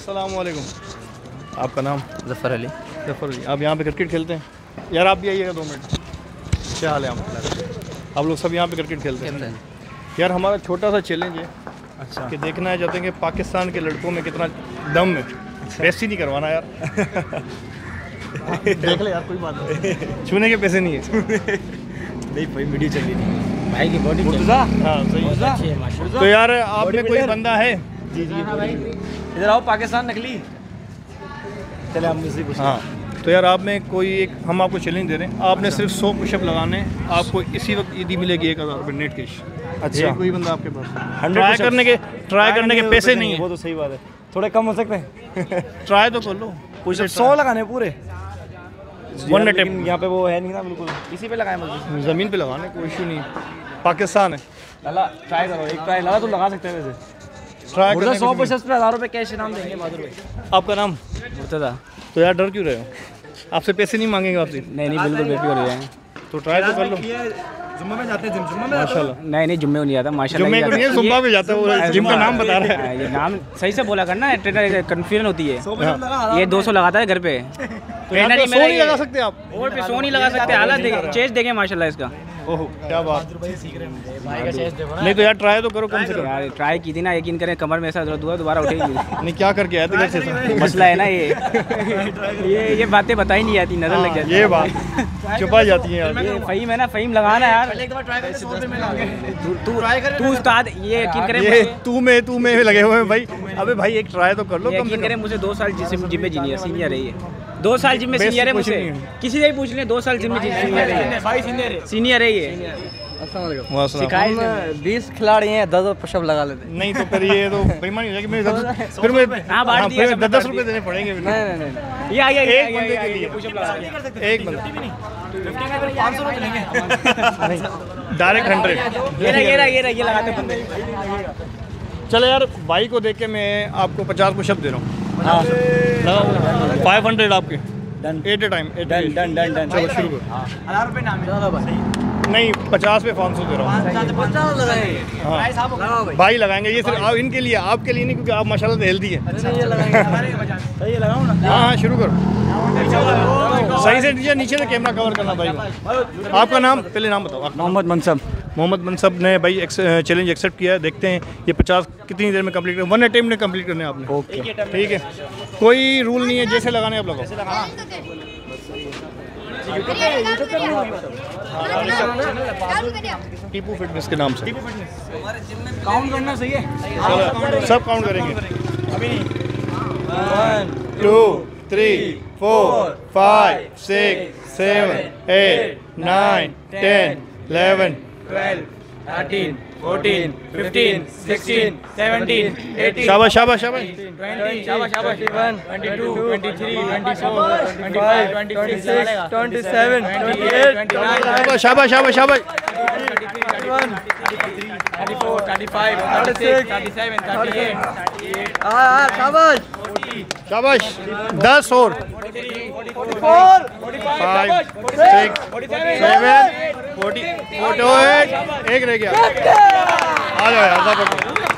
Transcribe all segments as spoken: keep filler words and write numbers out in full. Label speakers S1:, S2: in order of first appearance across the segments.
S1: अस्सलाम वालेकुम। आपका नाम?
S2: ज़फ़र अली।
S1: ज़फ़र अली। आप यहाँ पे क्रिकेट खेलते हैं? यार आप भी आइएगा दो मिनट। क्या हाल है आप? आप लोग सब यहाँ पे क्रिकेट खेलते हैं? यार हमारा छोटा सा चैलेंज है। अच्छा। कि देखना है चाहते हैं कि पाकिस्तान के लड़कों में कितना दम है। पैसे नहीं करवाना यार। देख ले यार, कोई बात नहीं, छूने के पैसे नहीं है।
S2: नहीं भाई वीडियो चल रही थी भाई की बॉडी।
S1: हाँ सही है। तो यार आप में कोई बंदा है?
S2: जी जी इधर आओ, पाकिस्तान नकली। चले आप मुझसे पूछिए। हाँ
S1: तो यार आप में कोई एक, हम आपको चैलेंज दे रहे हैं, आपने सिर्फ सौ पुशअप लगाने, आपको इसी वक्त ईदी मिलेगी एक हज़ार रुपये नेट कैश। अच्छा, कोई बंदा आपके पास? ट्राई करने के ट्राई करने के पैसे नहीं है।
S2: वो तो सही बात है, थोड़े कम हो सकते हैं।
S1: ट्राई तो कर लो।
S2: पुशअप सौ लगाने पूरे
S1: वन अटेम्प्ट।
S2: यहाँ पे वो है नहीं ना, बिल्कुल इसी पे लगाए मुझे।
S1: ज़मीन पे लगाने कोई इशू नहीं, पाकिस्तान है।
S2: लगा ट्राई करो, एक ट्राई लगा तो लगा सकते हैं वैसे।
S1: ट्राई करो।
S2: सौ पुशअप्स पे हज़ार रुपये कैश इनाम देंगे बहादुर भाई।
S1: आपका नाम?
S2: मुर्तज़ा।
S1: तो यार डर क्यों रहे हो? आपसे पैसे नहीं मांगेंगे आपसे?
S2: नहीं नहीं बिल्कुल बेटी हो रही है।
S1: तो ट्राई तो कर लो।
S2: जुम्मे में जाते हैं जिम, जुम्मे में
S1: माशाल्लाह।
S2: नहीं नहीं जुम्मे में नहीं आता माशाल्लाह।
S1: जुम्मे को नहीं, जुम्मा पे जाता है वो, जिम का नाम बता रहा है।
S2: ये नाम सही से बोला करना है, ट्रेनर कंफ्यूजन होती है। ये दो सौ लगाता है घर पे।
S1: ट्रेनर ही नहीं लगा सकते आप?
S2: और पे सौ नहीं लगा सकते, हालत देखें, चेस्ट देखें माशाल्लाह इसका।
S1: ओहो क्या बात। नहीं तो यार ट्राई तो करो कम से कम।
S2: यार ट्राई की थी ना, यकीन करें कमर में ऐसा दर्द हुआ, दोबारा उठेगी
S1: नहीं। क्या करके आया था घर से?
S2: मसला है ना ये ये ये बातें बताई नहीं आती, नजर लग जाती है।
S1: ये बात छुपा जाती है यार।
S2: ये फहीम है ना, फहीम लगाना यार। तू तू उस्ताद, ये यकीन करें
S1: ये तू में तू में लगे हुए हैं भाई। अबे भाई एक ट्राई तो कर लो।
S2: यकीन करें मुझे दो साल जिम में जीनियर सीनियर रही है। दो साल जिम में सीनियर है मुझसे, किसी से भी पूछ लें। दो साल जिम में सीनियर है, सीनियर है ये।
S1: सिखाए
S2: बीस खिलाड़ी हैं, दस दस पुशअप लगा लेते।
S1: नहीं तो फिर ये तो बेईमानी हो जाएगी। फिर मैं दस दस रुपए देने पड़ेंगे।
S2: नहीं नहीं नहीं, ये आइए एक बंदे के लिए
S1: पुशअप लगा, एक बंदा डायरेक्ट हंड्रेड।
S2: ये रहा ये रहा ये रहा ये लगाते बंदे।
S1: चलो यार भाई को देख के मैं आपको पचास पुशअप दे रहा हूँ। फाइव हंड्रेड आपके at a time.
S2: Done done done done.
S1: चलो शुरू करो।
S2: हजार रुपये नाम
S1: नहीं पचास पे पाँच सौ दे रहा हूँ। हाँ भाई लगाएंगे ये सिर्फ आप इनके लिए, आपके लिए नहीं, क्योंकि आप माशाल्लाह से हेल्दी है। हाँ हाँ शुरू करो। सही से नीचे नीचे से कैमरा कवर करना भाई को। आपका नाम? पहले नाम बताओ।
S2: मोहम्मद मनसब।
S1: मोहम्मद मनसब ने भाई चैलेंज एक्सेप्ट किया है। देखते हैं ये पचास कितनी देर में कंप्लीट कर, वन अटेम्प्ट में कंप्लीट करने आपने। ओके ठीक है, कोई रूल नहीं है, जैसे लगाने आप लगाओ। टीपू फिटनेस के नाम से
S2: काउंट करना सही है।
S1: चलो सब काउंट करेंगे। One two three four five six seven eight nine ten eleven
S2: twelve thirteen fourteen fifteen sixteen seventeen eighteen.
S1: शाबाश शाबाश शाबाश।
S2: ट्वेंटी शाबाश शाबाश। Twenty one twenty two twenty three twenty four twenty five twenty six twenty seven twenty eight twenty nine
S1: शाबाश शाबाश शाबाश।
S2: Thirty four thirty five thirty six thirty seven thirty eight हाँ शाबाश
S1: शाबाश। दस और
S2: four
S1: five six seven forty forty eight. एक रह गया। आ जाओ यार जबरदस्त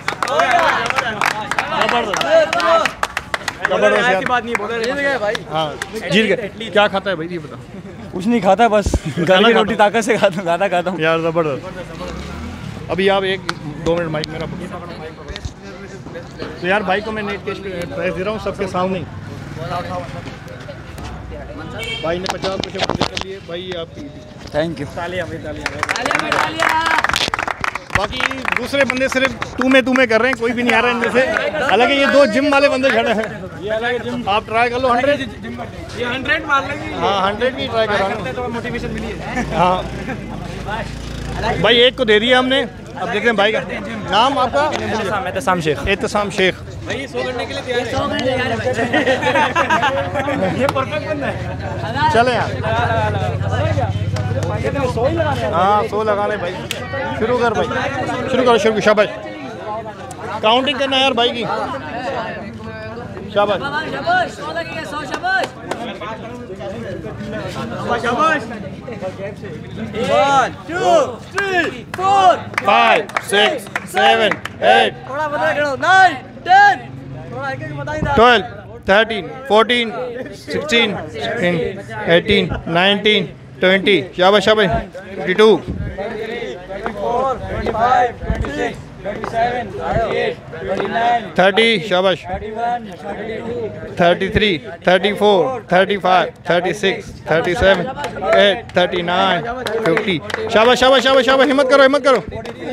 S1: जबरदस्त यार।
S2: बात नहीं बोल रहे भाई।
S1: हाँ जीत गए। क्या खाता है भाई ये बता?
S2: कुछ नहीं खाता, बस घर की रोटी ताकत से खाता हूँ, ज़्यादा खाता हूँ
S1: यार जबरदस्त। अभी आप एक दो मिनट माइक मेरा पकड़ो। तो यार भाई को मैं नेट कैश प्राइस दे रहा हूँ सबके सामने। भाई ने पचास पुशअप कर लिए भाई आपकी।
S2: Thank you.
S1: बाकी दूसरे बंदे सिर्फ तू में तू में कर रहे हैं, कोई भी नहीं आ रहा है इनमें से। हालांकि ये दो जिम वाले बंदे खड़े हैं। आप ट्राई कर लो हंड्रेड।
S2: ये हंड्रेड मार लेंगे।
S1: हाँ हंड्रेड की ट्राई करा
S2: तो मोटिवेशन मिली है।
S1: हाँ भाई एक को दे दिया हमने, अब देखते हैं भाई का नाम। आपका?
S2: एहतसाम शेख।
S1: एहतसाम शेख।
S2: भाई सौ करने के लिए तैयार है। ये परफेक्ट बंदा है।
S1: चले यार। हाँ सौ लगाने भाई। शुरू कर भाई, शुरू करो शुरू। शाबाश। काउंटिंग करना यार भाई की। शाबाश
S2: शाबाश। One two three four
S1: five six seven eight
S2: थोड़ा बता करो nine ten
S1: twelve, thirteen, fourteen, sixteen, eighteen, nineteen, twenty, शाबाश शाबाश, ट्वेंटी टू, थर्टी, शाबाश, thirty three, thirty four, thirty five, thirty six, thirty seven, eight, thirty nine, fifty, शाबाश शाबाश शाबाश शाबाश, हिम्मत करो हिम्मत करो,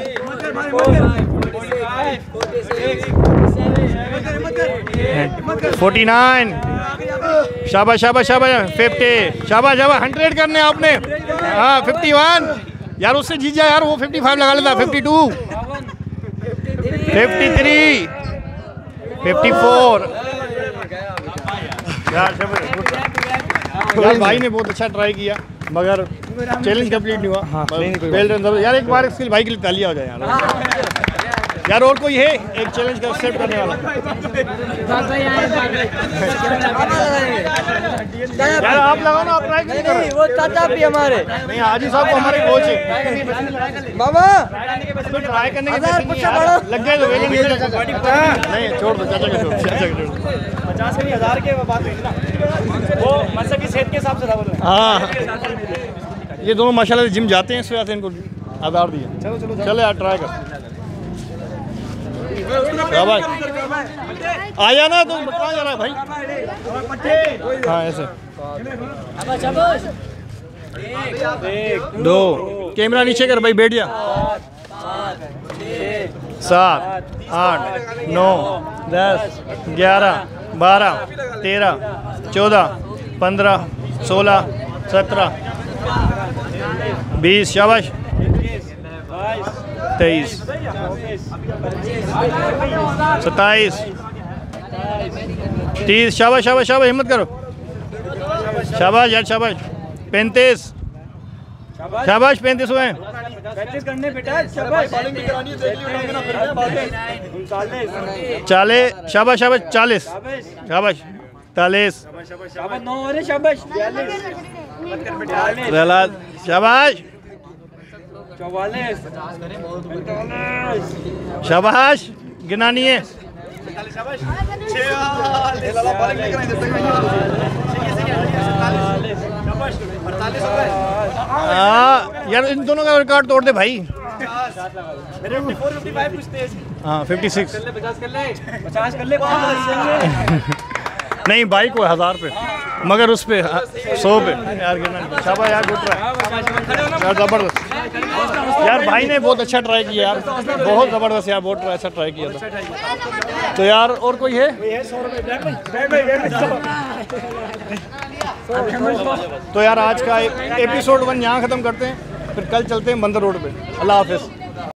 S1: फोर्टी नाइन, शाबाश शाबाश शाबाश, फिफ्टी, शाबाश शाबाश, हंड्रेड करने आपने, हाँ, फिफ्टी वन, यार उससे जीत जाए यार, वो फिफ्टी फाइव लगा लेता, fifty two, fifty three, fifty four, यार यार भाई ने बहुत अच्छा ट्राई किया मगर चैलेंज कंप्लीट नहीं हुआ। हाँ, यार एक बार इसके भाई के लिए तालियां हो जाए यार। यार और कोई है एक चैलेंज का एक्सेप्ट करने वाला? यार आप लगाओ ना, आप ट्राई करिए।
S3: वो चाचा भी हमारे
S1: नहीं, हाजी साहब को हमारे कोच है
S3: मामा,
S1: ट्राई करने के लिए लग गए तो नहीं, छोड़ दो चाचा के, छोड़ चाचा के, छोड़
S2: पचास के हजार के बात हुई ना, वो मतलब की सेहत के हिसाब से था बोल रहे हैं।
S1: हाँ, ये दोनों माशाल्लाह जिम जाते हैं, इस वजह से इनको आधार दिए। चलो चलो चलो यार ट्राई कर, भाई आया ना तो कहाँ जा रहा है भाई? हाँ ऐसे, दो, कैमरा नीचे कर भाई, बैठ जा, सात, आठ, नौ, दस, ग्यारह, बारह, तेरह, चौदह, पंद्रह, सोलह, सत्रह, बीस, शाबाश, तेईस, सत्ताईस, तीस, शाबाश शाबाश शाबाश, हिम्मत करो, शाबाश यार शाबाश, पैंतीस, शाबाश पैंतीस हुए,
S2: प्रैक्टिस करने बेटा, शाबाश,
S1: चालीस, शाबाश शाबाश, चालीस, शाबाश, तालीस,
S2: शाबाश, नौ और शाबाश,
S1: शाबाश,
S2: चौवालीस,
S1: शाबाश, गिना नहीं है, यार इन दोनों का रिकॉर्ड तोड़ दे भाई। हाँ फिफ्टी सिक्स,
S2: पचास कर ले,
S1: नहीं बाइक को हज़ार पे मगर उस पे सौ पे यार गिरना। शाबाश यार, गुड ट्राई यार, ज़बरदस्त यार, भाई ने बहुत अच्छा ट्राई किया यार, बहुत ज़बरदस्त यार, बहुत अच्छा ट्राई किया था। तो यार और कोई है? तो यार आज का एपिसोड वन यहाँ ख़त्म करते हैं, फिर कल चलते हैं बंदर रोड पे। अल्लाह हाफिज़।